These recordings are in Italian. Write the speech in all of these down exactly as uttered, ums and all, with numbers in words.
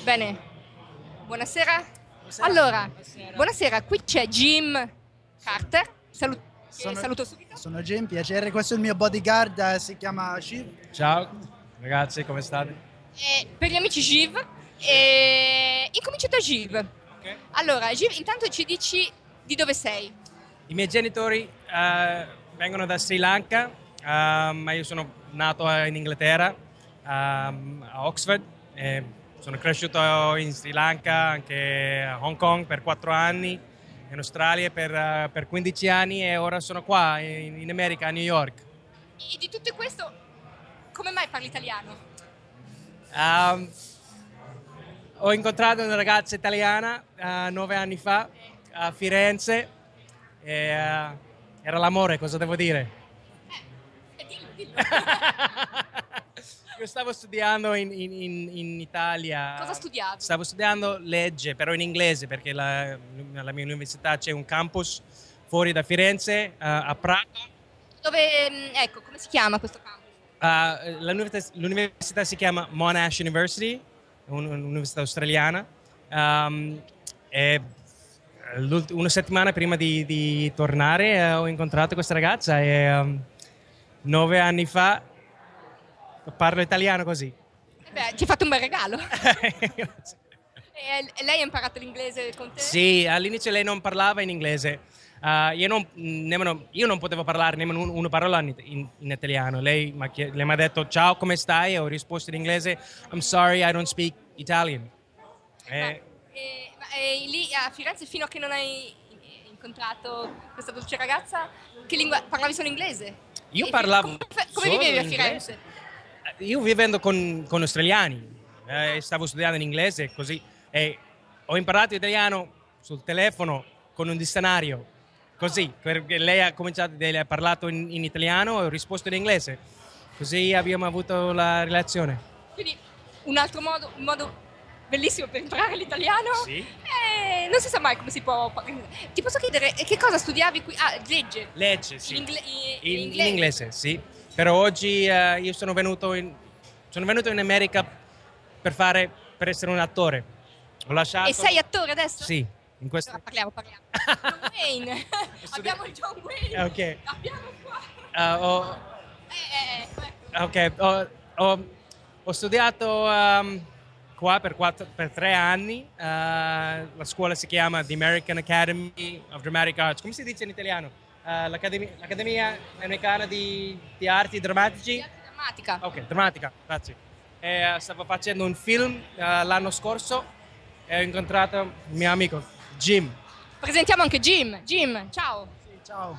Bene, buonasera. Buonasera. Allora, Buonasera. buonasera, qui c'è Jim Carter. Salu- che Sono- saluto subito. Sono Jim, piacere, questo è il mio bodyguard, eh, si chiama Shiv. Ciao ragazzi, come state? E per gli amici Jiv, e... incomincio da Jiv. Allora, Jiv, intanto ci dici di dove sei. I miei genitori eh, vengono da Sri Lanka, eh, ma io sono nato in Inghilterra, ehm, a Oxford. E sono cresciuto in Sri Lanka, anche a Hong Kong per quattro anni, in Australia per, eh, per quindici anni e ora sono qua in, in America, a New York. E di tutto questo, come mai parli italiano? Um, ho incontrato una ragazza italiana uh, nove anni fa a Firenze e uh, era l'amore, cosa devo dire? Eh, dillo, dillo. Io stavo studiando in, in- in- in Italia. Cosa studiavi? Stavo studiando legge, però in inglese, perché la, alla mia università c'è un campus fuori da Firenze, uh, a Prato. Dove, mm, ecco, come si chiama questo campo? Uh, l'università, l'università si chiama Monash University, un- un'università australiana. Um, e l'ult- una settimana prima di, di tornare eh, ho incontrato questa ragazza e um, nove anni fa parlo italiano così. Eh beh, ti ha fatto un bel regalo. E e lei ha imparato l'inglese con te? Sì, all'inizio lei non parlava in inglese. Uh, io, non, nemmeno, io non potevo parlare nemmeno un- una parola in, in- in italiano. Lei mi ha chie- lei mi ha detto ciao, come stai? E ho risposto in inglese I'm sorry, I don't speak Italian. Ma, E- eh, ma, eh, lì a Firenze, fino a che non hai incontrato questa dolce ragazza, che lingua parlavi solo inglese? Io E parlavo Come, come solo vivevi a inglese. Firenze? Io vivendo con, con australiani, eh, stavo studiando in inglese così e ho imparato italiano sul telefono con un dizionario, così, perché lei ha cominciato, lei ha parlato in, in italiano e ho risposto in inglese, così abbiamo avuto la relazione. Quindi un altro modo, un modo bellissimo per imparare l'italiano. Sì. Eh, non si sa mai come si può. Ti posso chiedere eh, che cosa studiavi qui? Ah, legge. Legge, sì. In, ingle- in- In, in in inglese, sì. Però oggi eh, io sono venuto in, sono venuto in America per fare, per essere un attore. Ho lasciato. E sei attore adesso? Sì, in questo. Allora, parliamo, parliamo. John Wayne. Abbiamo il John Wayne. Ok. Abbiamo qua. Eh, ho, Eh, eh, ecco. ok, ho, ho- ho studiato ehm, qua per, quattro- per tre anni. Eh, la scuola si chiama The American Academy of Dramatic Arts. Come si dice in italiano? Eh, l'Accademia, l'Accademia Americana di, di Arti Drammatici. Teatro drammatica. Ok, drammatica, grazie. E, eh, stavo facendo un film eh, l'anno scorso e ho incontrato il mio amico Jim. Presentiamo anche Jim. Jim, ciao. Sì, ciao.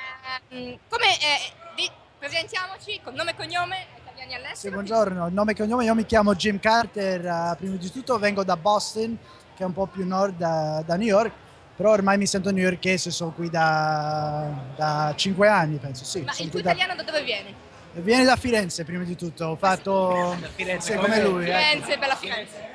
Ehm, come eh, di- presentiamoci con nome e cognome ai italiani all'estero. Sì, buongiorno, nome e cognome, io mi chiamo Jim Carter, eh, prima di tutto vengo da Boston, che è un po' più nord da, da New York, però ormai mi sento newyorkese, sono qui da, da cinque anni, penso, sì. Ma sono il qui tuo da- italiano da dove viene? Viene da Firenze, prima di tutto, ho fatto... Da Firenze, sì, come come me. lui, eh. Firenze, bella Firenze.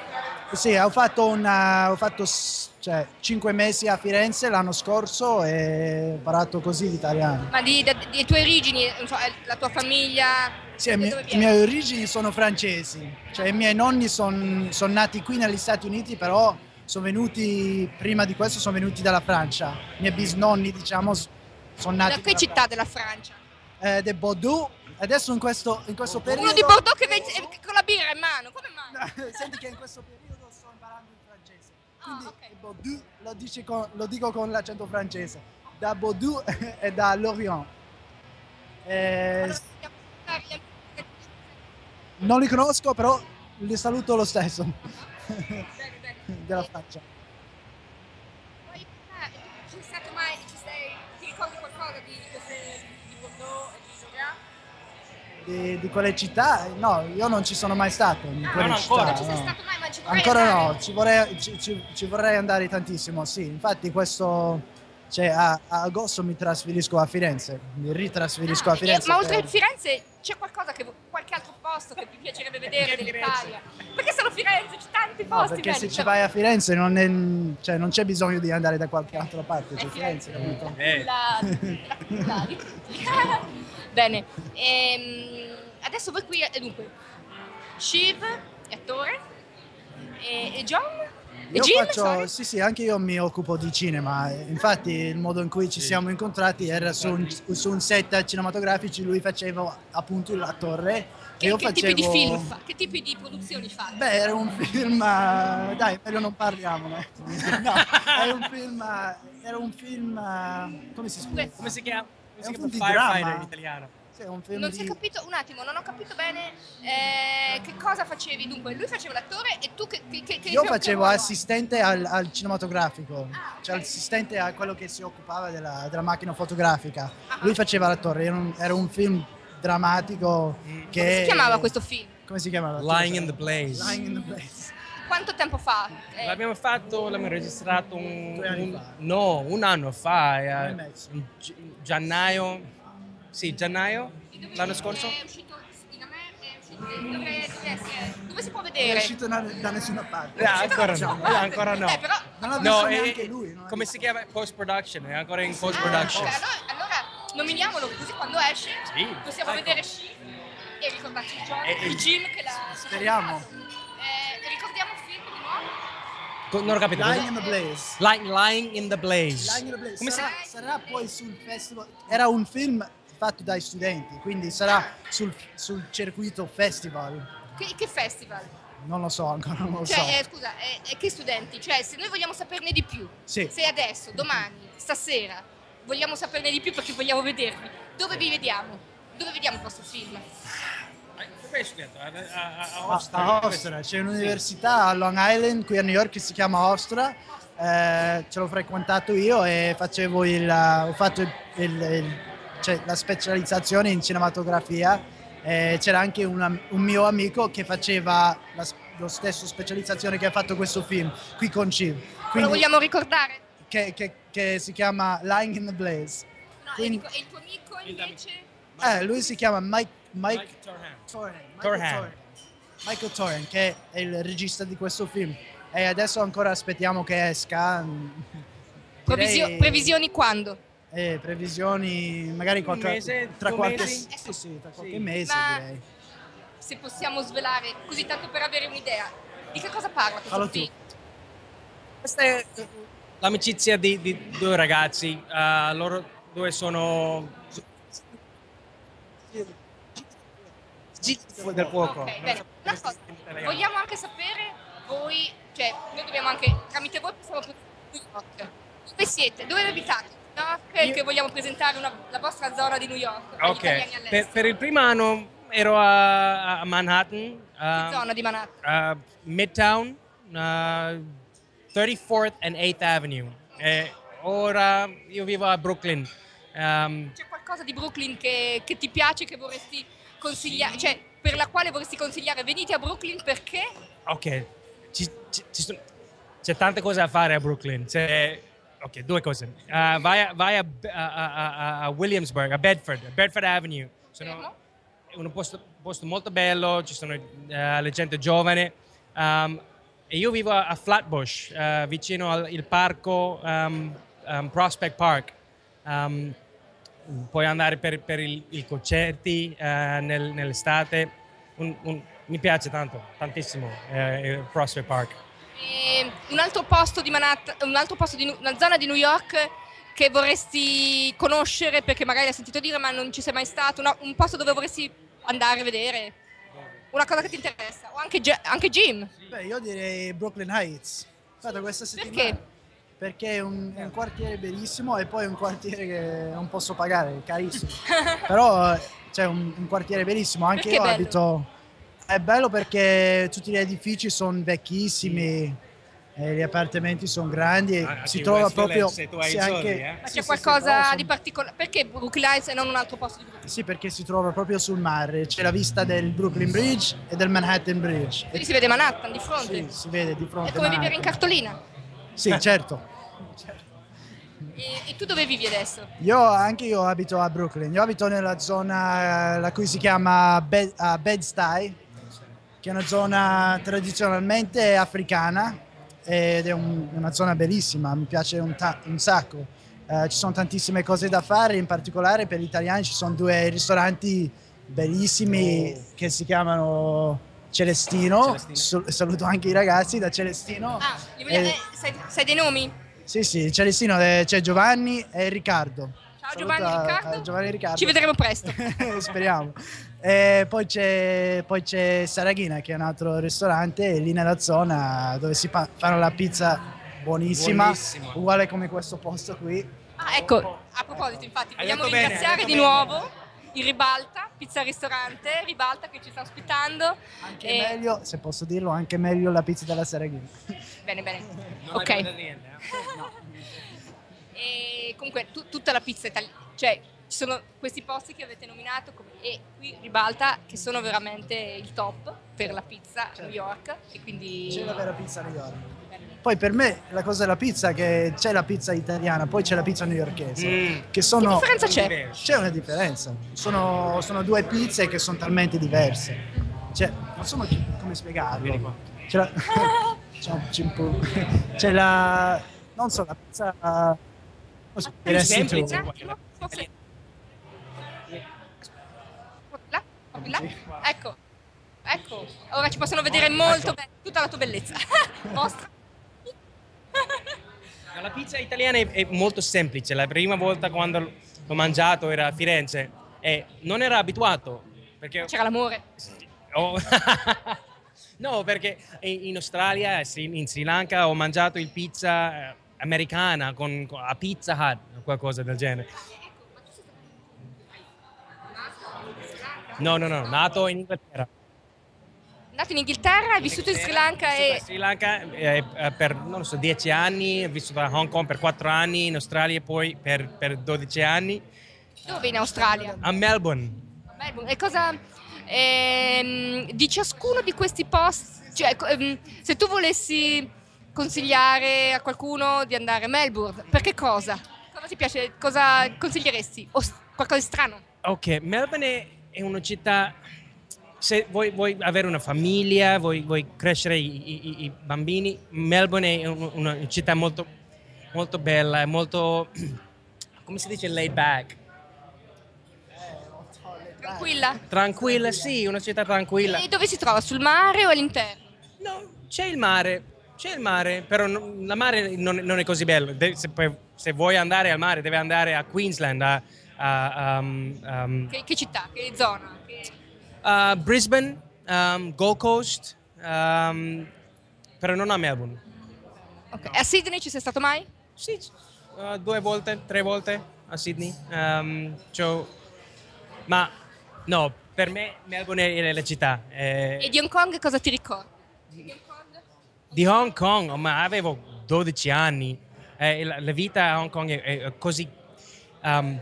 Sì, ho fatto, una, ho fatto s- cioè, cinque mesi a Firenze l'anno scorso e ho imparato così l'italiano. Ma di, di, di tue origini, non so, eh, la tua famiglia, Sì, da i miei- dove le vieni? mie origini sono francesi, cioè i miei nonni sono nati qui negli Stati Uniti, però sono venuti, prima di questo sono venuti dalla Francia. I miei bisnonni, diciamo, sono nati Da che dalla città della Francia? Francia. Eh, de Bordeaux, adesso in questo, in questo periodo... Uno di Bordeaux che vede- eh, con la birra in mano, come mai? Senti che in questo periodo sto imparando il francese, quindi Ah, ok. Bordeaux lo, dice con- lo dico con l'accento francese, da Bordeaux e da Lorient. Eh, Allora, andiamo a salutare gli amici. non li conosco, però li saluto lo stesso. Bene, bene. Della Francia. Poi, eh, ci sei stato mai, ci sei, ti ricordi qualcosa di, di queste, di Bordeaux e di Lorient? Di, di quelle città? No, io non ci sono mai stato in quelle no, città. ancora. Non ci sei no. stato mai, ma ci vorrei Ancora andare. no, ci vorrei, ci, ci- ci vorrei andare tantissimo, sì. Infatti questo, cioè, a, a agosto mi trasferisco a Firenze, mi ritrasferisco Ah, a Firenze. e- ma oltre per- a Firenze c'è qualcosa che qualche altro posto che ti piacerebbe vedere Perché dell'Italia? Perché solo Firenze, c'è tanti No, posti perché belli, se ci però- vai a Firenze non, è- cioè, non c'è bisogno di andare da qualche altra parte, c'è Eh, Firenze, capito? Eh. La, la capitale di tutti. Bene, ehm, adesso voi qui, eh, dunque, Shiv è attore, E, e John? E Io Jim? faccio, sorry? sì, sì, anche io mi occupo di cinema. Infatti, il modo in cui ci siamo incontrati era su un, su un set cinematografici. Lui faceva appunto l'attore e Che, io che facevo. tipi di film fa? Che tipi di produzioni fate? Beh, era un film. eh, Dai, meglio non parliamone. No, è un film. eh, Era un film. eh, Come si scusa? Come si chiama? Come È si un chiama? film di Firefighter dramma. in italiano. Sì, è un film Non si è di. capito, un attimo, non ho capito bene eh, che cosa facevi. Dunque, lui faceva l'attore e tu che, che, che che- Io che facevo ruolo hai? assistente al, al cinematografico, Ah, cioè ok. assistente a quello che si occupava della, della macchina fotografica. Ah. Lui faceva l'attore, era un, era un film drammatico che... Come si chiamava questo film? Come si chiamava? Lying in the Blaze. Lying in the Blaze. Quanto tempo fa? Eh, L'abbiamo fatto, l'abbiamo registrato un, Due anni un- fa. no, un anno fa, eh, e mezzo. in gi- gennaio, sì, gennaio dove- l'anno scorso. È uscito in America, è uscito, dove, dove essere- dove si può Non è vedere? uscito da, da nessuna parte. Eh, ancora no, Diciamo. eh, ancora no. Eh, però... Non l'ha visto No, neanche eh, lui. non l'ha come visto. si chiama? Post production, è ancora in post Ah, production. ok, allora, allora nominiamolo così quando esce Sì, possiamo ecco. vedere Sci e ricordarci il John, E- e- il Jim che l'ha Speriamo. eh, ricordiamo il film di nuovo? Co- Non ho capito. Lying in the Blaze. Lying, Lying in the Blaze. Lying in the Blaze. Come si sarà, sarà poi sul festival. Era un film fatto dai studenti, quindi sarà sul, sul circuito festival. Che, che festival? Non lo so, ancora non lo so. Cioè, eh, scusa, eh, eh, che studenti? Cioè, se noi vogliamo saperne di più, Sì. se adesso, domani, stasera, vogliamo saperne di più perché vogliamo vedervi, dove vi vediamo? Dove vediamo il vostro film? Dove hai studiato? A, a, a A, Ostra? a Ostra, c'è un'università a Long Island qui a New York che si chiama Ostra. Eh, ce l'ho frequentato io e facevo il, ho fatto il, il- il- cioè, la specializzazione in cinematografia. Eh, c'era anche una- un mio amico che faceva la, s- lo stesso specializzazione che ha fatto questo film qui con Civ. Lo Quindi, vogliamo ricordare? che, che- che si chiama Lying in the Blaze. No, Quindi- e, ric- e il tuo amico invece? Eh, lui si chiama Mike, Mike Mike Torhan. Torran, Michael Torhan. Torran. Michael Torran, che è il regista di questo film. E adesso ancora aspettiamo che esca. Previsio- Direi- previsioni quando? eh, previsioni magari qualche, mese, tra due qualche, mesi? sì, sì, tra qualche Sì. mese Ma- direi. Se possiamo svelare, così tanto per avere un'idea, di che cosa parla questo Fallo tu. film? Questa è l'amicizia di, di due ragazzi, eh, loro due sono del fuoco. Ok, bene. Una cosa, vogliamo anche sapere voi, cioè noi dobbiamo anche, tramite voi possiamo presentare New York. Dove siete? Dove abitate? New York, Io- che vogliamo presentare una- la vostra zona di New York agli italiani Ok, all'estero. per, per il primo anno ero a, a Manhattan, Che uh, zona di Manhattan? uh, Midtown, uh, thirty-fourth and eighth Avenue. E ora io vivo a Brooklyn. Um, C'è qualcosa di Brooklyn che, che ti piace, che vorresti consigliare, cioè per la quale vorresti consigliare venite a Brooklyn perché? ok, ci- ci- ci sono- c'è tante cose da fare a Brooklyn. C'è, ok, due cose. Uh, vai a, vai a, a- a- a- a Williamsburg, a Bedford, a Bedford Avenue. Sono- Fermo? è un posto, posto molto bello, ci sono eh, le gente giovane. Um, e io vivo a, a Flatbush, eh, vicino al il parco um, um, Prospect Park. Um, puoi andare per, per il- i concerti eh, nel- nell'estate. Un- un- mi piace tanto, tantissimo eh, il Prospect Park. E un altro posto di Manhattan, un altro posto di Nu- una zona di New York che vorresti conoscere perché magari hai sentito dire ma non ci sei mai stato, una- un posto dove vorresti andare a vedere, una cosa che ti interessa, o anche, Ge- anche Jim, Beh, io direi Brooklyn Heights. Guarda, questa settimana. perché? Perché è un, è un quartiere bellissimo e poi è un quartiere che non posso pagare, è carissimo. Però eh, c'è un, un quartiere bellissimo, anche Perché io bello? abito. È bello perché tutti gli edifici sono vecchissimi, e gli appartamenti sono grandi e Ah, si anche trova West proprio. Village, se tu hai sì, i soldi, anche- eh. Ma sì, c'è sì, sì, qualcosa però son- di particolare, perché Brooklyn Heights e non un altro posto di Brooklyn? Sì, perché si trova proprio sul mare, c'è la vista del Brooklyn Bridge e del Manhattan Bridge. E Quindi si vede Manhattan di fronte, sì, si vede di fronte è come a vivere in Manhattan. cartolina. Sì, certo. E, e tu dove vivi adesso? Io anche io abito a Brooklyn, io abito nella zona eh, la cui si chiama Bed- uh, Bed-Stuy, che è una zona tradizionalmente africana ed è un- una zona bellissima, mi piace un, ta- un sacco. Eh, ci sono tantissime cose da fare, in particolare per gli italiani ci sono due ristoranti bellissimi che si chiamano Celestino, Celestino. Su- saluto anche i ragazzi da Celestino. Ah, li vogliamo- Eh, eh, sai, sai dei nomi? sì, sì, Celestino, eh, c'è Giovanni e Riccardo. Ciao Saluto Giovanni a- Riccardo. a Giovanni e Riccardo. Ci vedremo presto. Speriamo. E poi c'è, poi c'è Saraghina, che è un altro ristorante lì nella zona dove si fa- fanno la pizza buonissima, Buonissima. uguale come questo posto qui. Ah, ecco, a proposito, infatti, Hai vogliamo detto bene, ringraziare hai di detto bene. nuovo il Ribalta, pizza ristorante, Ribalta che ci sta ospitando. Anche E- meglio, se posso dirlo, anche meglio la pizza della Saraghina. Bene, bene. Non Ok. abbiamo detto niente, eh? E comunque tu- tutta la pizza italiana, cioè ci sono questi posti che avete nominato come- e qui Ribalta che sono veramente il top per la pizza a New York e quindi C'è la vera pizza a New York. Poi per me la cosa della pizza è che c'è la pizza italiana, poi c'è la pizza newyorkese, Mm. che sono... Che differenza c'è? Diverso. C'è una differenza, sono, sono due pizze che sono talmente diverse. Cioè, non so come Vieni spiegarlo. qua. C'è la... C'è un cimpu. C'è la... Non so, la pizza... Come si Più diresti tu? semplice. Un attimo, forse- là, proprio là. Ecco, ecco, ora ci possono vedere molto bene tutta la tua bellezza. Mostra. Ma la pizza italiana è, è molto semplice. La prima volta quando l'ho mangiato era a Firenze e non era abituato perché C'era l'amore. oh. No, perché in Australia, in Sri Lanka ho mangiato il pizza eh, americana con, con- a Pizza Hut o qualcosa del genere. No, no, no, nato in Inghilterra. Nato in Inghilterra, hai vissuto in Sri Lanka Ho vissuto e in Sri Lanka eh, eh, per non lo so, dieci anni, ho vissuto a Hong Kong per quattro anni, in Australia poi per, per dodici anni, dove in Australia? a Melbourne. A Melbourne. E cosa ehm, di ciascuno di questi posti, cioè co- ehm, se tu volessi consigliare a qualcuno di andare a Melbourne, per che cosa? Cosa ti piace? Cosa consiglieresti? O s- qualcosa di strano? Ok, Melbourne è, è una città, se vuoi, vuoi avere una famiglia, vuoi, vuoi crescere i, i- i bambini, Melbourne è un- una città molto, molto bella, è molto, come si dice, laid back. Tranquilla. Tranquilla, sì, una città tranquilla. E dove si trova? Sul mare o all'interno? No, c'è il mare, c'è il mare, però non, la mare non, non è così bello. De- se, poi- se vuoi andare al mare, devi andare a Queensland, a, a, um, um, Che, che città? Che zona? Che- a Brisbane, um, Gold Coast, um, però non a Melbourne. ok. E a Sydney ci sei stato mai? Sì, uh, due volte, tre volte a Sydney. Um, c'ho- ma no, per me Melbourne è la città. eh, E di Hong Kong cosa ti ricordi? Di Hong Kong? Di Hong Kong, ma avevo dodici anni. Eh, la, la vita a Hong Kong è, è così um,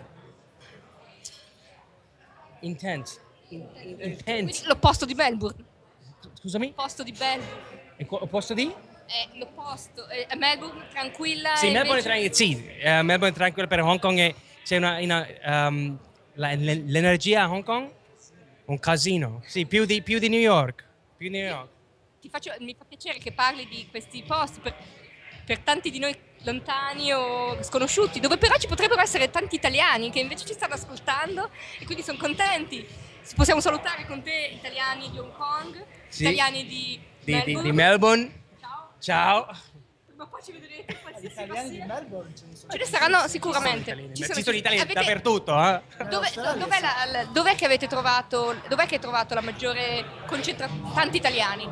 intense. In- in- intense. Quindi l'opposto di Melbourne. Scusami? L'opposto di Melbourne. Il co- Posto di? È l'opposto. È è Melbourne tranquilla. Sì, e Melbourne è invece- tranquillo. Sì, eh, Melbourne è tranquillo, per Hong Kong è, c'è una, una, um, la- le- l'energia a Hong Kong, un casino. Sì, più di, più di New York. Più di New York. Ti faccio- mi fa piacere che parli di questi posti per, per tanti di noi lontani o sconosciuti, dove però ci potrebbero essere tanti italiani che invece ci stanno ascoltando e quindi sono contenti. Ci possiamo salutare con te italiani di Hong Kong, Sì. italiani di Di, di- Melbourne. di Melbourne. Ciao. Ciao. Prima o poi ci vedrete qualsiasi Italiani di passi. Melbourne ce ne sono. Ce ne saranno sicuramente. Ci sono italiani Avete- dappertutto, eh? Dove, Australia, dov'è, la- la- dov'è che avete trovato, dov'è che hai trovato la maggiore concentrazione? Tanti italiani.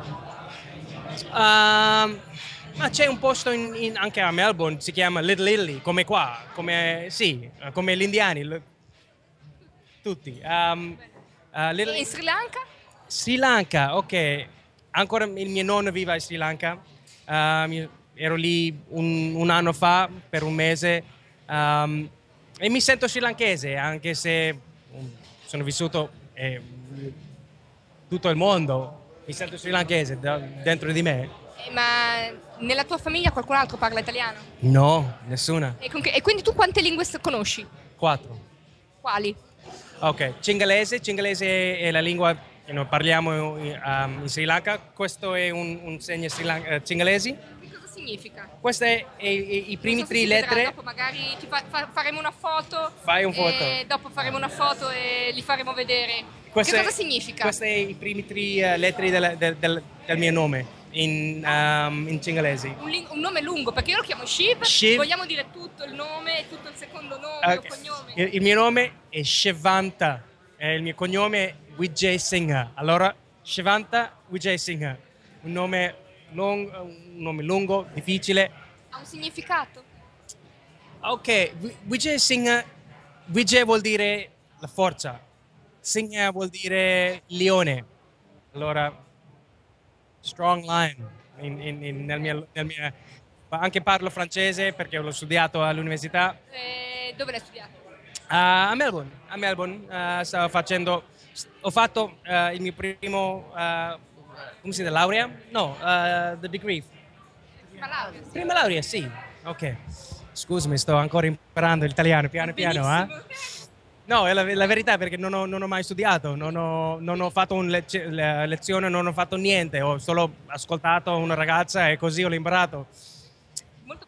Um, ma c'è un posto in- in- anche a Melbourne, si chiama Little Italy, come qua, come, sì, come gli indiani, l- tutti. Um, uh, Little- E in Sri Lanka? Sri Lanka, ok, ancora il mio nonno vive a Sri Lanka. Um, io ero lì un, un anno fa per un mese um, e mi sento srilankese, anche se um, sono vissuto eh, tutto il mondo, mi sento srilankese da- dentro di me. Eh, ma nella tua famiglia qualcun altro parla italiano? No, nessuna. E, con che- e quindi tu quante lingue s- conosci? Quattro. Quali? Ok, cingalese, cingalese è la lingua che noi parliamo in, um, in Sri Lanka. Questo è un, un segno sri Lan- eh, cingalesi. Che cosa significa? Questi è, è- è- i primi Non so se tre si vedrà, lettere. Dopo magari ti fa- fa- faremo una foto. Fai un foto. E dopo faremo una foto e li faremo vedere Queste, Che cosa significa? Queste sono i primi tre uh, lettere del, del, del, del mio nome in, um, in cingalese. Un, ling- un nome lungo, perché io lo chiamo Shiv. Shiv. Vogliamo dire tutto il nome, tutto il secondo nome Okay. o cognome? Il, il mio nome è Shivanta e il mio cognome è Vijay Singha. Allora, Shivanta Vijay Singha. Un nome, long, un nome lungo, difficile. Ha un significato? Ok, Vijay Singha, Vijay vuol dire la forza, Singha vuol dire leone. Allora, strong lion. In, in, in, nel mio, nel mio, anche parlo francese perché l'ho studiato all'università. Eh, dove l'hai studiato? Uh, a Melbourne, a Melbourne uh, stavo facendo, ho fatto uh, il mio primo, uh, come si dice, laurea? No, uh, the degree. Prima laurea, sì. Prima laurea, sì. Ok. Scusami, sto ancora imparando l'italiano, piano piano, eh? Benissimo. No, è la, la verità perché non ho, non ho mai studiato, non ho, non ho fatto una lezio- le- lezione, non ho fatto niente, ho solo ascoltato una ragazza e così ho imparato. Molto...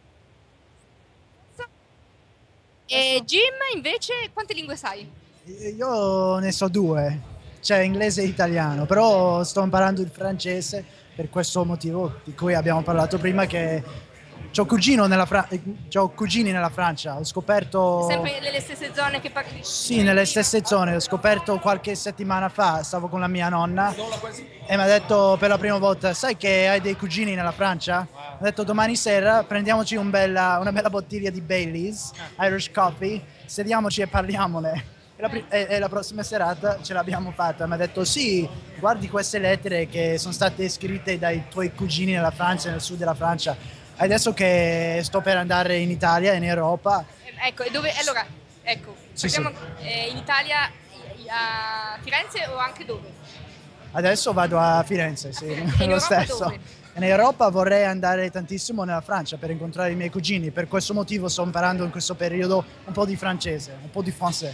E Jim, invece, quante lingue sai? Io ne so due, cioè inglese e italiano, però sto imparando il francese per questo motivo di cui abbiamo parlato prima, che c'ho cugino nella Fra- c'ho cugini nella Francia, ho scoperto... Sempre nelle stesse zone che parli? Sì, nelle stesse zone, ho scoperto qualche settimana fa, stavo con la mia nonna e mi ha detto per la prima volta, sai che hai dei cugini nella Francia? Mi ha detto domani sera prendiamoci un bella, una bella bottiglia di Baileys, Irish Coffee, sediamoci e parliamole. E la, pri- e- e la prossima serata ce l'abbiamo fatta, mi ha detto sì, guardi queste lettere che sono state scritte dai tuoi cugini nella Francia, nel sud della Francia. Adesso che sto per andare in Italia e in Europa. Ecco, e dove... Allora, ecco, Sì, parliamo, eh, in Italia, i- a Firenze o anche dove? Adesso vado a Firenze, sì, E in lo Europa stesso. dove? In Europa vorrei andare tantissimo nella Francia per incontrare i miei cugini, per questo motivo sto imparando in questo periodo un po' di francese, un po' di français.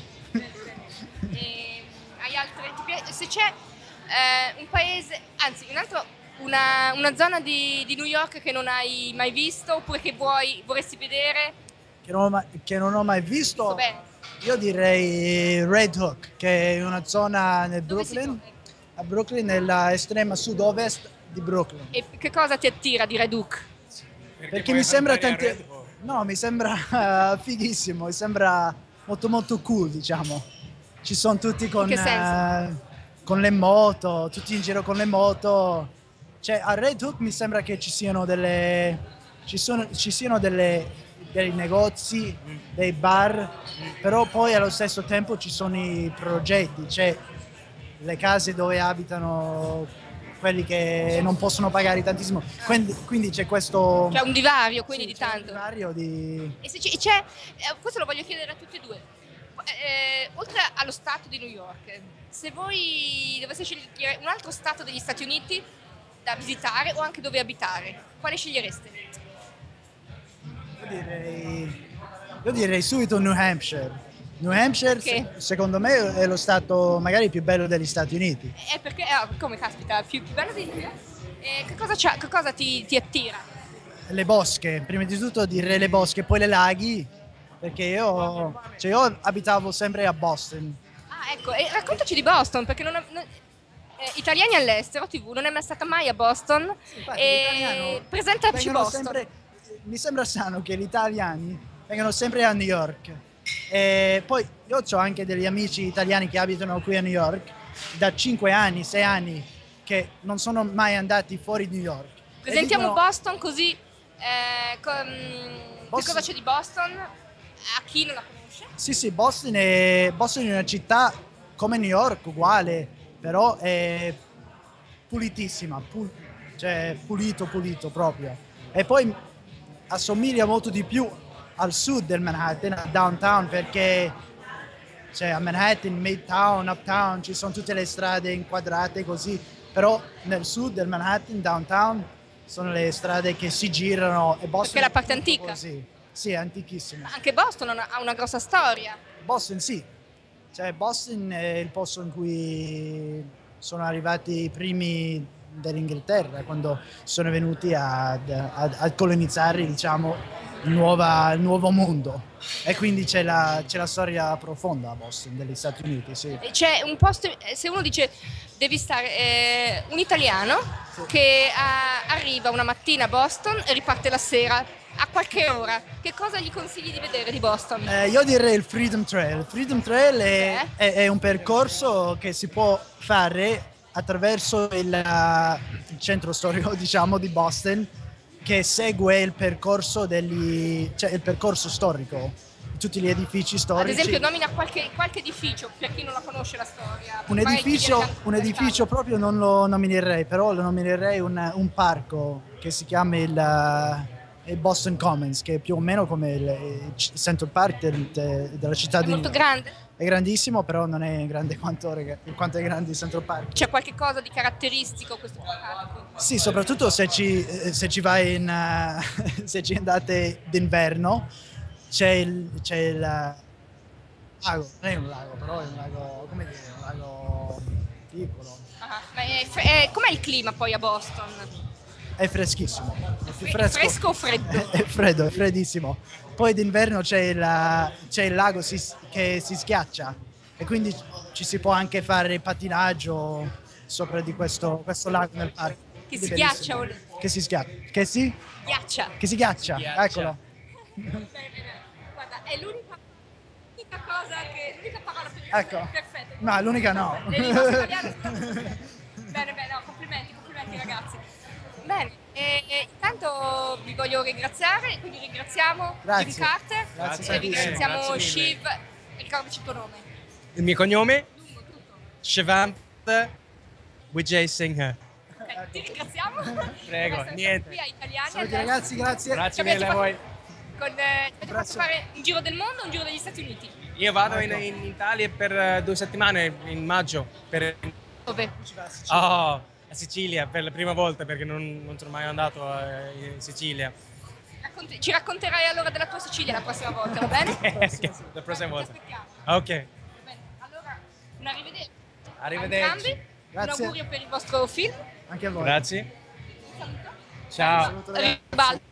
E hai altre... ti pi- Se c'è eh, un paese, anzi, un altro, una, una zona di, di New York che non hai mai visto oppure che vuoi, vorresti vedere? Che non ho mai, che non ho mai visto, Sto bene. io direi Red Hook, che è una zona nel Dove si Brooklyn, trova? a Brooklyn, nella estrema sud-ovest di Brooklyn. E che cosa ti attira di Red Hook? Perché mi sembra tanti... No, mi sembra uh, fighissimo, mi sembra molto molto cool, diciamo. Ci sono tutti con, che senso? uh, con le moto, tutti in giro con le moto. Cioè, a Red Hook mi sembra che ci siano delle... ci, sono, ci siano delle, dei negozi, dei bar, però poi allo stesso tempo ci sono i progetti, cioè le case dove abitano quelli che non possono pagare tantissimo. Quindi, quindi c'è questo... C'è un divario, quindi sì, di c'è un tanto. divario di... E se c'è, c'è- eh, questo lo voglio chiedere a tutti e due. Eh, oltre allo stato di New York, se voi doveste scegliere un altro stato degli Stati Uniti da visitare o anche dove abitare, quale scegliereste? Io direi, io direi subito New Hampshire. New Hampshire, Perché? se- secondo me, è lo stato magari più bello degli Stati Uniti. È perché, ah, come caspita, più, più bello di eh, che cosa, c'ha, che cosa ti, ti attira? Le bosche, prima di tutto direi le bosche, poi le laghi, perché io, cioè io abitavo sempre a Boston. Ah, ecco, e raccontaci di Boston, perché non, non- eh, italiani all'estero, T V, non è mai stata mai a Boston. Infatti, E l'italiano presentaci vengono Boston. sempre- mi sembra strano che gli italiani vengano sempre a New York. E poi io ho anche degli amici italiani che abitano qui a New York da cinque anni, sei anni, che non sono mai andati fuori New York. E Presentiamo dicono- Boston così, eh, con- che Boston- cosa c'è di Boston a chi non la conosce? Sì, sì, Boston è, Boston è una città come New York, uguale, però è pulitissima, pu- cioè pulito, pulito proprio. E poi assomiglia molto di più al sud del Manhattan, a downtown, perché cioè, a Manhattan, Midtown, Uptown, ci sono tutte le strade inquadrate così, però nel sud del Manhattan, downtown, sono le strade che si girano e Boston Perché è la parte tutto antica. così. Sì, è antichissima. Anche Boston ha una, ha una grossa storia. Boston sì, cioè Boston è il posto in cui sono arrivati i primi dell'Inghilterra quando sono venuti ad, ad- a colonizzare, diciamo, nuova, il nuovo mondo. E quindi c'è la, c'è la storia profonda a Boston, degli Stati Uniti, sì. C'è un posto, se uno dice devi stare, eh, un italiano che ah, arriva una mattina a Boston e riparte la sera, a qualche ora, che cosa gli consigli di vedere di Boston? Eh, io direi il Freedom Trail. Il Freedom Trail è, Eh? è- è un percorso che si può fare attraverso il, eh, il centro storico, diciamo, di Boston, che segue il percorso degli, cioè il percorso storico, tutti gli edifici Ad storici. esempio nomina qualche, qualche edificio, per chi non la conosce la storia. Un magari edificio, chi viene un edificio proprio non lo nominerei, però lo nominerei un, un parco che si chiama il, eh, il Boston Commons, che è più o meno come il, il Central Park del- de- della città È di New molto York. grande. È grandissimo, però non è grande quanto, quanto è grande il Central Park. C'è qualche cosa di caratteristico questo parco? Sì, soprattutto se ci, eh, se ci vai in, eh, se ci andate d'inverno, c'è il, c'è il eh, lago, non è un lago, però è un lago, come dire, un lago piccolo. Ah, ma è fre- è- com'è il clima poi a Boston? È freschissimo, è più Fre- fresco. fresco o freddo? È freddo, è freddissimo. Poi d'inverno c'è il, c'è il lago si- che si schiaccia e quindi ci si può anche fare pattinaggio sopra di questo, questo lago nel parco. Che Quindi si bellissimo. ghiaccia o- Che si schiaccia. Che si? Ghiaccia. Che si ghiaccia. Ghiaccia. Eccolo. Bene, bene. Guarda, è l'unica, l'unica cosa che. L'unica parola per Ecco. perfetto. No, l'unica no. Le lingue italiane sono- Bene, bene, no, complimenti, complimenti ragazzi. Bene, e, e intanto vi voglio ringraziare, quindi ringraziamo Grazie. Jim Carter, Grazie e tantissimo. ringraziamo Grazie mille. Shiv, ricordaci il tuo nome. Il mio cognome? Lungo tutto. Shivant Vijay Singh. Ok, ti ringraziamo. Prego, per essere stati niente. qui a Italiani. Saluti adesso. ragazzi, grazie. Grazie Ci mille a avete voi. Con, eh, avete fatto Grazie. fare un giro del mondo o un giro degli Stati Uniti? Io vado in, in Italia per eh, due settimane in maggio per Dove? oh, a Sicilia per la prima volta perché non, non sono mai andato eh, in Sicilia. Racconti- ci racconterai allora della tua Sicilia la prossima volta, va bene? La prossima Ti volta. aspettiamo. Ok. Bene, allora, un arrivederci. Arrivederci. A entrambi. Grazie. Un augurio per il vostro film. Anche a voi. Grazie. Un saluto. Ciao. Saluto, ragazzi. Ribalta.